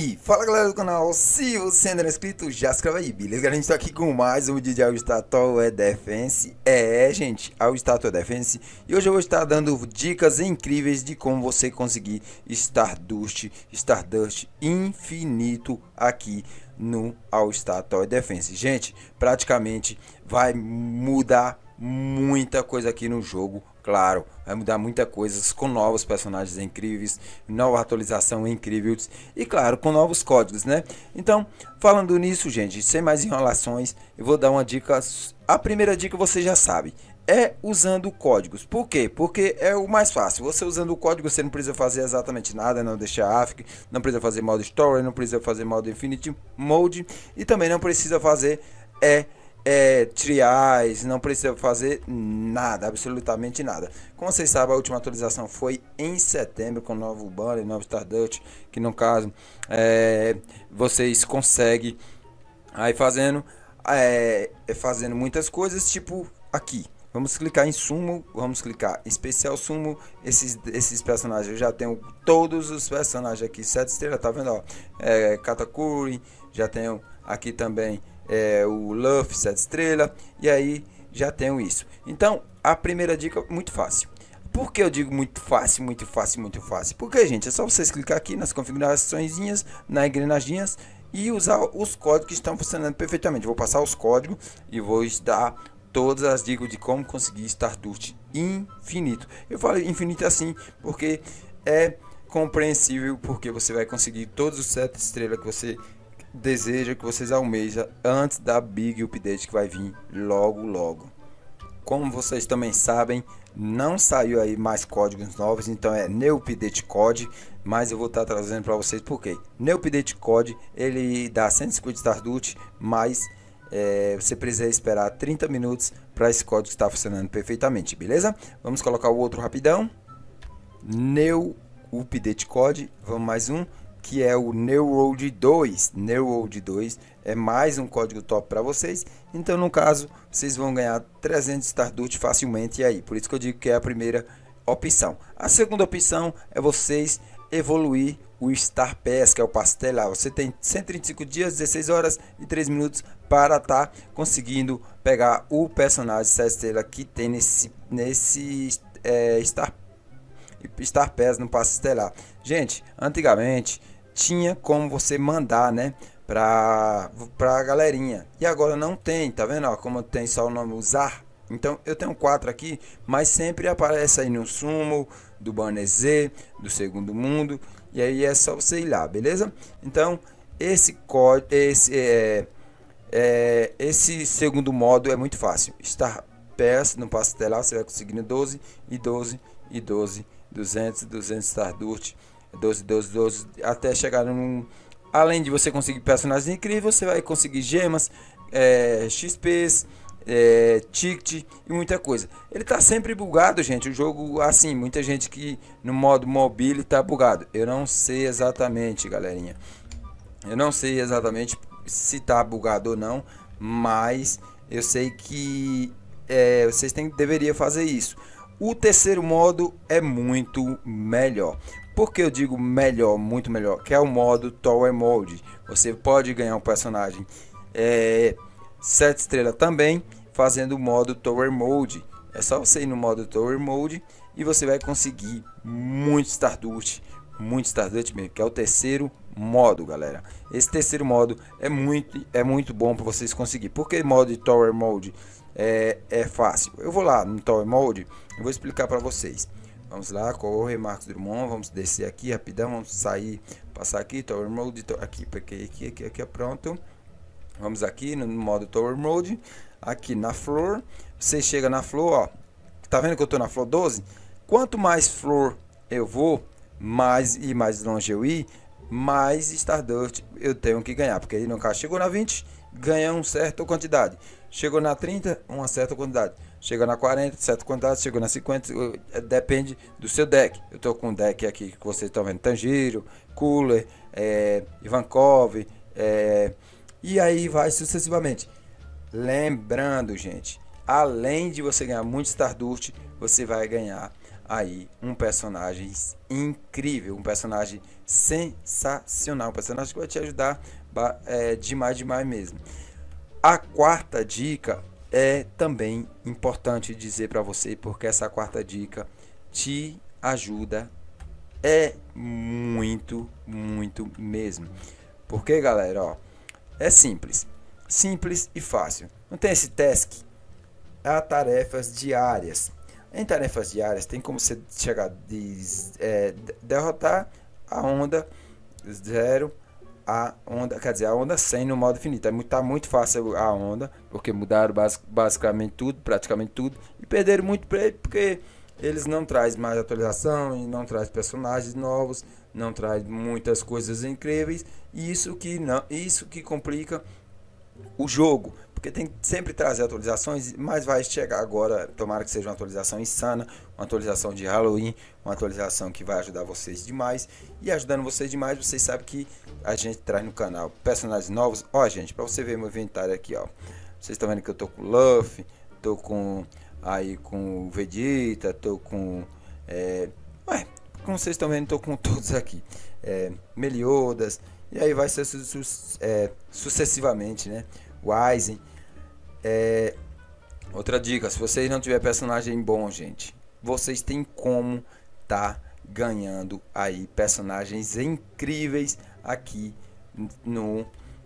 E fala galera do canal, se você ainda não é inscrito, já se inscreve aí, beleza? A gente tá aqui com mais um vídeo de All Star Tower Defense. Gente, All Star Tower Defense. E hoje eu vou estar dando dicas incríveis de como você conseguir Stardust infinito aqui no All Star Tower Defense. Gente, praticamente vai mudar muita coisa aqui no jogo. Claro, vai mudar muita coisa com novos personagens incríveis, nova atualização incrível e claro, com novos códigos, né? Então, falando nisso, gente, sem mais enrolações, eu vou dar uma dica. A primeira dica você já sabe, é usando códigos. Por quê? Porque é o mais fácil. Você usando o código, você não precisa fazer exatamente nada, não deixar AFK, não precisa fazer modo Story, não precisa fazer modo Infinity Mode e também não precisa fazer triais, não precisa fazer nada, absolutamente nada. Como vocês sabem, a última atualização foi em setembro com o novo banner, novo Stardust, que no caso vocês conseguem aí fazendo muitas coisas, tipo aqui. Vamos clicar em sumo, vamos clicar em especial sumo. Esses personagens, eu já tenho todos os personagens aqui, 7 estrelas, tá vendo? Ó, Katakuri, já tenho aqui também o Luffy 7 estrelas, e aí já tenho isso. Então, a primeira dica muito fácil. Por que eu digo muito fácil, muito fácil, muito fácil? Porque, gente, é só vocês clicar aqui nas configurações, nas engrenagens e usar os códigos que estão funcionando perfeitamente. Vou passar os códigos e vou dar todas as dicas de como conseguir Stardust infinito. Eu falo infinito assim porque é compreensível, porque você vai conseguir todos os 7 estrelas que você deseja, que vocês almejam antes da Big Update que vai vir logo. Como vocês também sabem, não saiu aí mais códigos novos, então é New Update Code, mas eu vou estar trazendo para vocês porque New Update Code ele dá 150 Stardust, mas você precisa esperar 30 minutos para esse código estar funcionando perfeitamente, beleza? Vamos colocar o outro rapidão. New Update Code, vamos mais um, que é o New World 2. New World 2 é mais um código top para vocês. Então, no caso, vocês vão ganhar 300 Stardust facilmente aí. Por isso que eu digo que é a primeira opção. A segunda opção é vocês evoluir o Star Pass, que é o pastelar. Você tem 135 dias, 16 horas e 3 minutos para estar conseguindo pegar o personagem 7 estrelas que tem nesse Star Pass no passe estelar. Gente, antigamente tinha como você mandar, né, pra galerinha, e agora não tem, tá vendo? Ó, como tem só o nome usar. Então eu tenho 4 aqui, mas sempre aparece aí no sumo do banner Z, do segundo mundo, e aí é só você ir lá, beleza? Então esse código, esse segundo modo é muito fácil. Star Pass no passe estelar, você vai conseguindo 12 e 12 e 12, 200 Stardust, 12 até chegar num... Além de você conseguir personagens incríveis, você vai conseguir gemas, XPs, ticket e muita coisa. Ele tá sempre bugado, gente. O jogo, assim, muita gente que no modo mobile tá bugado. Eu não sei exatamente, galerinha. Eu não sei exatamente se tá bugado ou não, mas eu sei que vocês deveriam fazer isso. O terceiro modo é muito melhor. Por que eu digo melhor, muito melhor? Que é o modo Tower Mode. Você pode ganhar um personagem 7 estrelas também fazendo o modo Tower Mode. É só você ir no modo Tower Mode e você vai conseguir muito Stardust mesmo, que é o terceiro modo, galera. Esse terceiro modo é muito bom para vocês conseguir. Porque modo de Tower Mode é fácil. Eu vou lá no Tower Mode, eu vou explicar para vocês. Vamos lá, correr Marcos Drummond, vamos descer aqui rapidão, vamos sair, passar aqui, Tower Mode, aqui é pronto. Vamos aqui no modo Tower Mode, aqui na Flor, você chega na Flor, ó, tá vendo que eu tô na Flor 12? Quanto mais Flor eu vou, mais longe eu ir, mais Stardust eu tenho que ganhar, porque aí no caso chegou na 20, ganha uma certa quantidade, chegou na 30, uma certa quantidade, chegou na 40, certa quantidade, chegou na 50, depende do seu deck. Eu tô com um deck aqui que vocês estão vendo, Tanjiro, Cooler, Ivankov, e aí vai sucessivamente. Lembrando, gente, além de você ganhar muito Stardust, você vai ganhar aí um personagem incrível, um personagem sensacional, um personagem que vai te ajudar demais, demais mesmo. A quarta dica é também importante dizer para você, porque essa quarta dica te ajuda muito, muito mesmo. Porque, galera, ó, é simples e fácil. Não tem esse task? Há tarefas diárias. Em tarefas diárias tem como você chegar derrotar a onda 0 a onda, quer dizer, a onda 100 no modo finito. Tá muito fácil a onda, porque mudaram basicamente tudo, praticamente tudo, e perderam muito porque eles não trazem mais atualização e não traz personagens novos, não traz muitas coisas incríveis, e isso que complica o jogo, porque tem que sempre trazer atualizações, mas vai chegar agora, tomara que seja uma atualização insana, uma atualização de Halloween, uma atualização que vai ajudar vocês demais, e ajudando vocês demais, vocês sabem que a gente traz no canal personagens novos. Ó, gente, para você ver meu inventário aqui, ó, vocês estão vendo que eu tô com o Luffy, tô com o Vegeta, tô com como vocês estão vendo, tô com todos aqui, Meliodas, e aí vai ser sucessivamente, né? Wisen. Outra dica, se vocês não tiver personagem bom, gente, vocês têm como tá ganhando aí personagens incríveis aqui no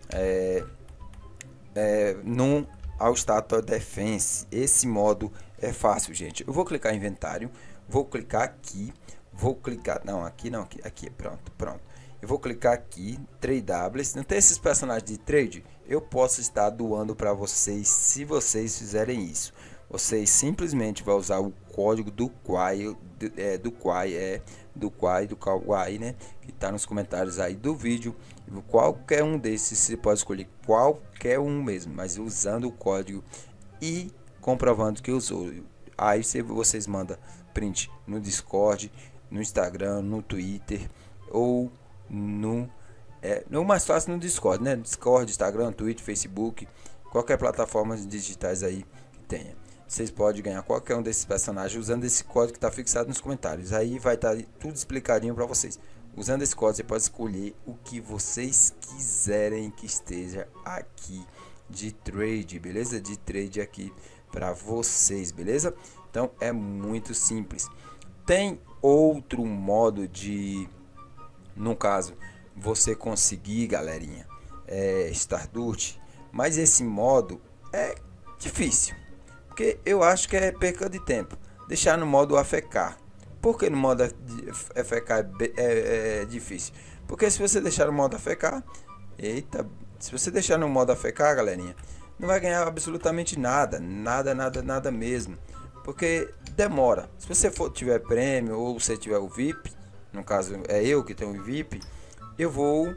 All Star Defense. Esse modo é fácil, gente. Eu vou clicar em inventário, vou clicar aqui, aqui, pronto. Eu vou clicar aqui, tradeables. Não tem esses personagens de trade? Eu posso estar doando para vocês se vocês fizerem isso. Vocês simplesmente vão usar o código do Kawaii, né? Que está nos comentários aí do vídeo. Qualquer um desses, você pode escolher qualquer um mesmo, mas usando o código e comprovando que usou. Aí vocês mandam print no Discord, no Instagram, no Twitter ou no mais fácil no Discord, né? Discord, Instagram, Twitter, Facebook, qualquer plataforma digitais aí que tenha. Vocês podem ganhar qualquer um desses personagens usando esse código que está fixado nos comentários. Aí vai estar tudo explicadinho para vocês. Usando esse código você pode escolher o que vocês quiserem que esteja aqui de trade, beleza? De trade aqui para vocês, beleza? Então é muito simples. Tem outro modo de, no caso, você conseguir, galerinha, Stardust, mas esse modo é difícil, porque eu acho que é perca de tempo. Deixar no modo AFK. Por que no modo AFK é difícil? Porque se você deixar no modo AFK, se você deixar no modo AFK, galerinha, não vai ganhar absolutamente nada mesmo, porque demora. Se você tiver prêmio ou você tiver o VIP, no caso é eu que tenho o VIP, eu vou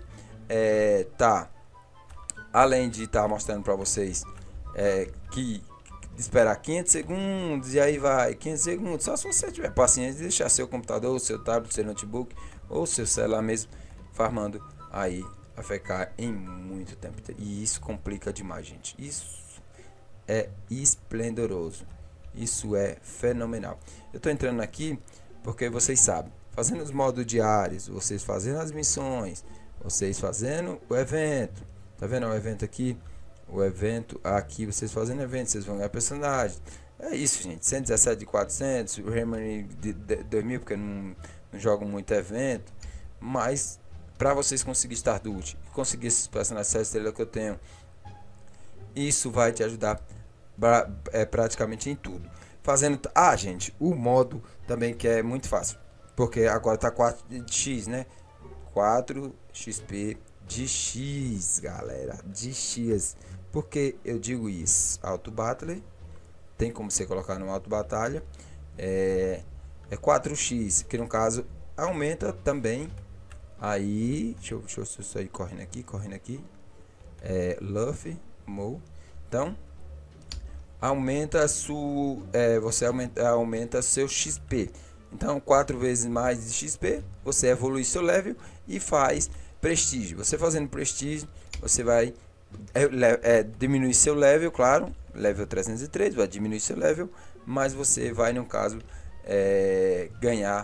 além de estar mostrando para vocês que esperar 500 segundos e aí vai 500 segundos, só se você tiver paciência de deixar seu computador, o seu tablet, seu notebook ou seu celular mesmo farmando aí a ficar em muito tempo, e isso complica demais, gente. Isso é esplendoroso, isso é fenomenal. Eu tô entrando aqui porque vocês sabem, fazendo os modos diários, vocês fazendo as missões, vocês fazendo o evento, tá vendo o evento aqui? O evento aqui, vocês fazendo evento, vocês vão ganhar personagem. É isso, gente. 117 de 400, o Rayman de 2000, porque não jogo muito evento. Mas para vocês conseguir Stardust e conseguir esses personagens 7 estrelas que eu tenho, isso vai te ajudar praticamente em tudo. Fazendo, gente, o modo também que é muito fácil, porque agora tá 4x, né? 4 XP de X, galera, de X. Porque eu digo isso? Auto Battle, tem como você colocar no Auto Batalha, é 4x, que no caso aumenta também. Aí, deixa eu sair correndo aqui, Luffy, Mo. Então, aumenta você aumenta seu XP. Então, 4 vezes mais de XP, você evolui seu level e faz prestígio. Você fazendo prestígio, você vai diminuir seu level, claro, level 303, vai diminuir seu level, mas você vai, no caso, ganhar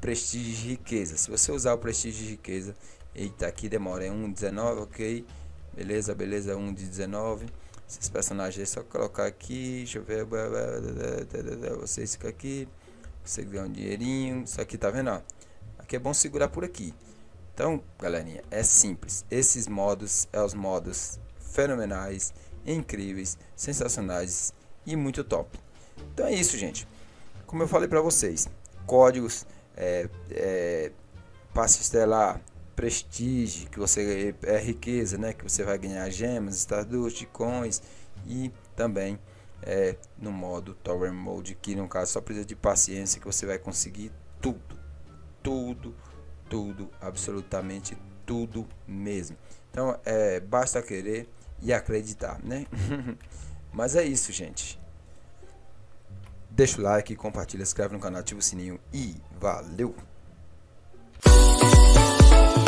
prestígio e riqueza. Se você usar o prestígio e riqueza, eita, aqui demora, é 1,19, ok, beleza, 1 de 19. Esses personagens é só colocar aqui, deixa eu ver, vocês ficam aqui, você ganha um dinheirinho, isso aqui tá vendo, ó? Aqui é bom segurar por aqui. Então, galerinha, é simples. Esses modos são os modos fenomenais, incríveis, sensacionais e muito top. Então é isso, gente. Como eu falei pra vocês, códigos, passe estelar, prestígio, que você é riqueza, né? Que você vai ganhar gemas, Stardust, coins e também no modo Tower Mode, que no caso só precisa de paciência, que você vai conseguir tudo, absolutamente tudo mesmo. Então basta querer e acreditar, né? Mas é isso, gente. Deixa o like, compartilha, se inscreve no canal, ativa o sininho e valeu!